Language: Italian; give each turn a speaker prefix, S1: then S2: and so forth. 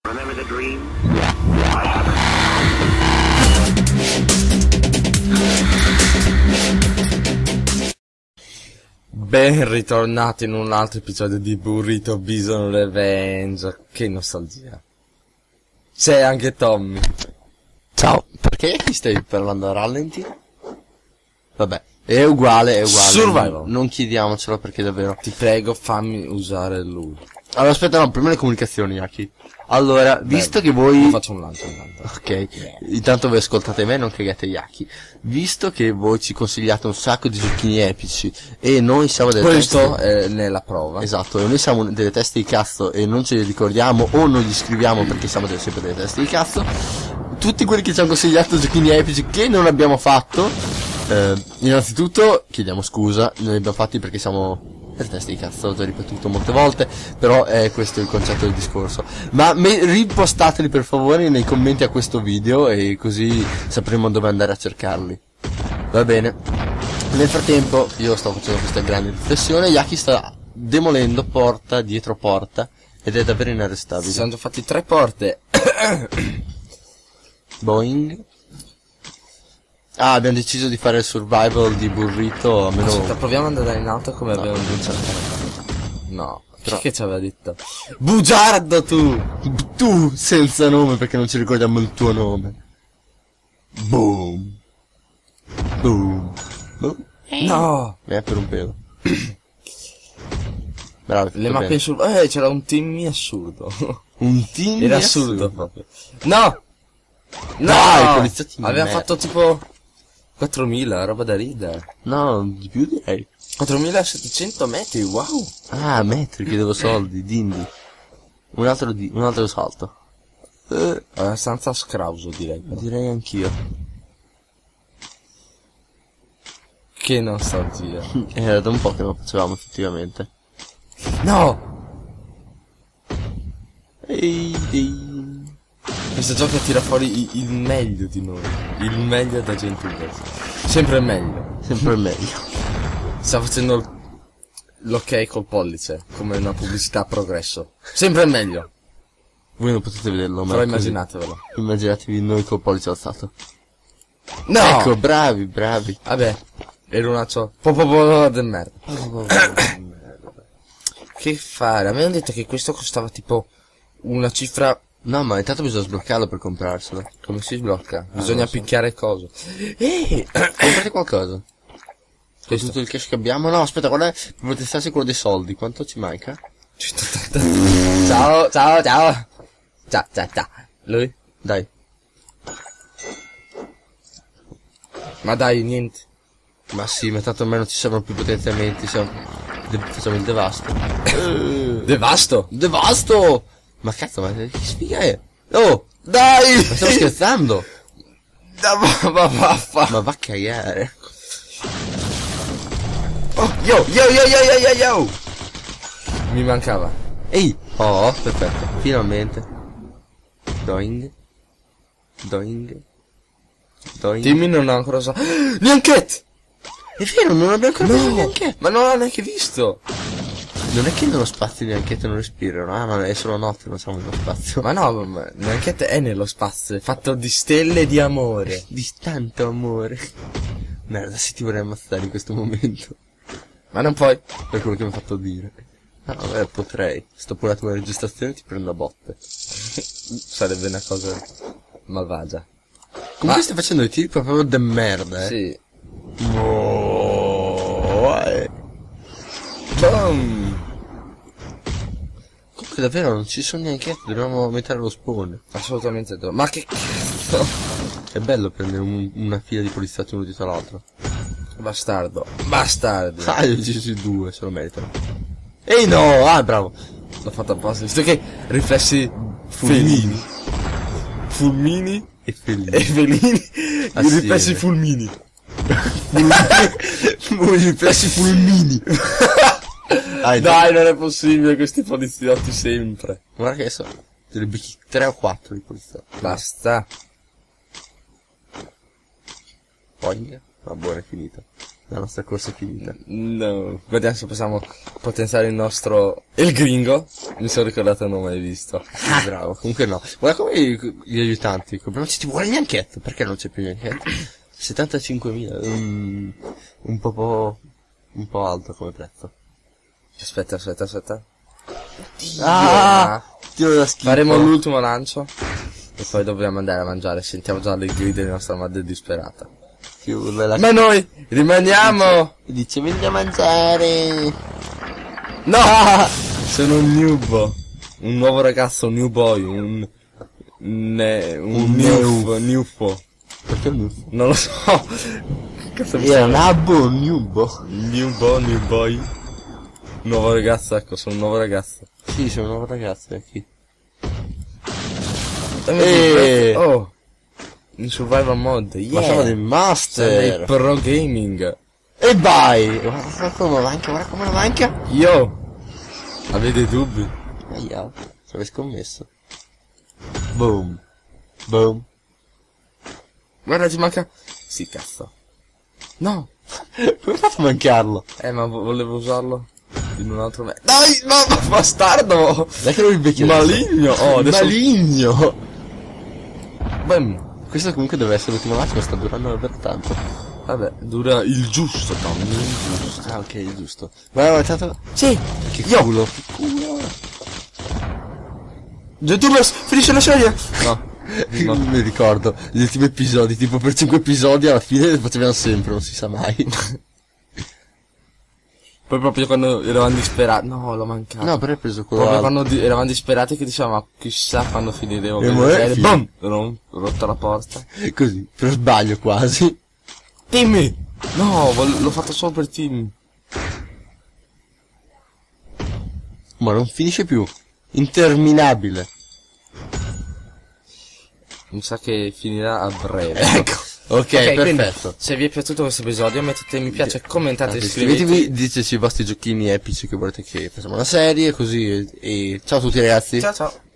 S1: Remember the dream?
S2: Ben ritornati in un altro episodio di Burrito Bison Revenge. Che nostalgia. C'è anche Tommy.
S3: Ciao, perché mi stai parlando a rallenti? Vabbè, è uguale.
S2: Survival.
S3: Non chiediamocelo perché davvero.
S2: Ti prego, fammi usare lui.
S3: Allora aspetta, no, prima le comunicazioni, Yaki. Allora, visto che voi...
S2: Io faccio un lancio intanto.
S3: Ok, intanto voi ascoltate me, non cagate Yaki. Visto che voi ci consigliate un sacco di giochini epici e noi siamo delle
S2: Questo
S3: teste...
S2: è nella prova.
S3: Esatto, e noi siamo delle teste di cazzo e non ce li ricordiamo o non gli scriviamo perché siamo sempre delle teste di cazzo. Tutti quelli che ci hanno consigliato giochini epici che non abbiamo fatto, innanzitutto chiediamo scusa, non li abbiamo fatti perché siamo... per testa di cazzo, l'ho già ripetuto molte volte, però è questo il concetto del discorso. Ma ripostateli per favore nei commenti a questo video e così sapremo dove andare a cercarli. Va bene. Nel frattempo io sto facendo questa grande riflessione, Yaki sta demolendo porta dietro porta ed è davvero inarrestabile.
S2: Si sono già fatti 3 porte.
S3: Boing. Ah, abbiamo deciso di fare il survival di Burrito, almeno...
S2: Aspetta, proviamo ad andare in alto come abbiamo detto. No, che ci aveva detto? Bugiardo tu!
S3: Tu senza nome perché non ci ricordiamo il tuo nome. Boom. Boom. Boom.
S2: No!
S3: Per un pelo. Bravo.
S2: Le mappe assurdo. C'era un team assurdo.
S3: Un team
S2: Era assurdo proprio. No! No!
S3: Dai, poliziotti di
S2: aveva
S3: merda.
S2: fatto tipo 4.000, roba da ridere.
S3: No, di più direi.
S2: 4.700 metri, wow!
S3: Ah, metri, chiedevo soldi, dindi. Un altro salto.
S2: Abbastanza scrauso direi. Però.
S3: Direi anch'io.
S2: Che nostalgia.
S3: Era da un po' che non facevamo effettivamente.
S2: No!
S3: Ehi.
S2: Questo gioco tira fuori il meglio di noi. Il meglio da gente inglese. Sempre meglio.
S3: Sempre meglio.
S2: Sta facendo l'ok col pollice, come una pubblicità a progresso. Sempre meglio.
S3: Voi non potete vederlo, ma
S2: Però
S3: è così.
S2: immaginatevelo.
S3: Immaginatevi noi col pollice alzato.
S2: No!
S3: Ecco, bravi.
S2: Vabbè, era una po' del merda. Che fare? A me hanno detto che questo costava tipo una cifra...
S3: No, ma intanto bisogna sbloccarlo per comprarselo.
S2: Come si sblocca? Bisogna
S3: lo so.
S2: picchiare coso.
S3: Comprate qualcosa. Con
S2: Questo.
S3: tutto il cash che abbiamo. No, aspetta, guarda, per testarsi quello dei soldi. Quanto ci manca?
S2: 180. Ciao. Ciao. Lui?
S3: Dai.
S2: Ma dai, niente.
S3: Ma sì, ma tanto a me non ci servono più potenziamenti. Facciamo il devasto.
S2: Devasto?
S3: Devasto! Ma cazzo, ma che sfiga è? Oh!
S2: Dai!
S3: Ma stiamo scherzando?
S2: Ma vaffa.
S3: Ma va a cagare.
S2: Oh, yo! Mi mancava.
S3: Ehi! Oh, perfetto. Finalmente. Doing.
S2: Timmy non ha ancora usato. Neanche!
S3: È vero, non abbiamo ancora preso neanche.
S2: Ma non l'ho neanche visto.
S3: Non è che nello spazio neanche non respirano. Ah, no, è solo notte, non siamo nello spazio.
S2: Ma no, neanche è nello spazio, è fatto di stelle e di amore.
S3: Di tanto amore. Merda, se ti vorrei ammazzare in questo momento.
S2: Ma non puoi.
S3: Per quello che mi ha fatto dire. No, vabbè, potrei. Sto pure la registrazione e ti prendo a botte.
S2: Sarebbe una cosa malvagia.
S3: Comunque stai facendo dei tiri proprio de merda,
S2: Sì.
S3: Boom. Comunque davvero non ci sono neanche. Dobbiamo mettere lo spawn.
S2: Assolutamente no. Ma che cazzo?
S3: È bello prendere una fila di poliziotti uno dietro l'altro.
S2: Bastardi.
S3: Ah, io ci sono due, se lo meritano. Ehi no! Ah, bravo.
S2: L'ho fatto apposta, visto che riflessi
S3: Fulmini.
S2: Fulmini
S3: E felini.
S2: e felini.
S3: Ah,
S2: I
S3: sì,
S2: riflessi
S3: eh.
S2: fulmini.
S3: I riflessi fulmini.
S2: Dai, non è possibile, questi poliziotti sempre.
S3: Guarda che adesso te ne becchi 3 o 4 di poliziotti.
S2: Basta.
S3: Poi, ma buona, è finita. La nostra corsa è finita.
S2: No, vediamo se possiamo potenziare il nostro... Il gringo. Mi sono ricordato il nome, hai visto.
S3: Ah, bravo, comunque no. Guarda come gli aiutanti. Non ci vuole il bianchetto. Perché non c'è più il bianchetto? 75.000. Un po' alto come prezzo.
S2: Aspetta.
S3: Ah! Tiro da schifo.
S2: Faremo l'ultimo lancio. E poi dobbiamo andare a mangiare. Sentiamo già le grida di nostra madre disperata. Ma noi rimaniamo.
S3: Dice vieni a mangiare.
S2: No! Sono un newbo. Un nuovo ragazzo, un new boy. Un newfo.
S3: Perché un newfo?
S2: Non lo so. Che cazzo mi
S3: Era Nabbo o Newbo?
S2: New boy. Nuovo ragazzo, ecco, sono un nuovo ragazzo.
S3: Sì, sono un nuovo ragazzo, è chi?
S2: Oh! In survival mode, yeah!
S3: Ma sono dei
S2: Sono
S3: master!
S2: dei pro gaming!
S3: E vai! Guarda come manca!
S2: Io! Avete dubbi?
S3: Aia, ci avevi scommesso. Boom! Boom!
S2: Guarda, ti manca... Sì, cazzo. No!
S3: Come hai fatto a mancarlo?
S2: Ma volevo usarlo in un altro Dai, no, bastardo!
S3: Dai che non mi becchi
S2: Maligno! Oh, adesso...
S3: Maligno!
S2: Bam.
S3: Questo comunque deve essere l'ultimo match, ma sta durando davvero tanto.
S2: Vabbè, dura il giusto, Tom, il giusto.
S3: Ah, ok, il giusto. Guarda, tanto...
S2: Sì!
S3: Che
S2: Io.
S3: culo! Che culo!
S2: YouTubers, finisce la serie! No.
S3: Non mi ricordo gli ultimi episodi, tipo per 5 episodi alla fine li facevano sempre, non si sa mai.
S2: Poi proprio quando eravamo disperati... No, l'ho mancato.
S3: No, però hai preso quello
S2: Proprio
S3: alto.
S2: quando eravamo disperati che dicevamo, ma chissà quando finiremo.
S3: E mo' è
S2: BAM! Ho rotto la porta.
S3: Così, per sbaglio quasi.
S2: Timmy! No, l'ho fatto solo per Timmy.
S3: Ma non finisce più. Interminabile.
S2: Mi sa che finirà a breve.
S3: Ecco. Ok,
S2: quindi,
S3: perfetto.
S2: se vi è piaciuto questo episodio mettete mi piace, commentate,
S3: Iscrivetevi,
S2: iscrivetevi.
S3: diteci i vostri giochini epici che volete che facciamo una serie, così e ciao a tutti ragazzi.
S2: Ciao ciao.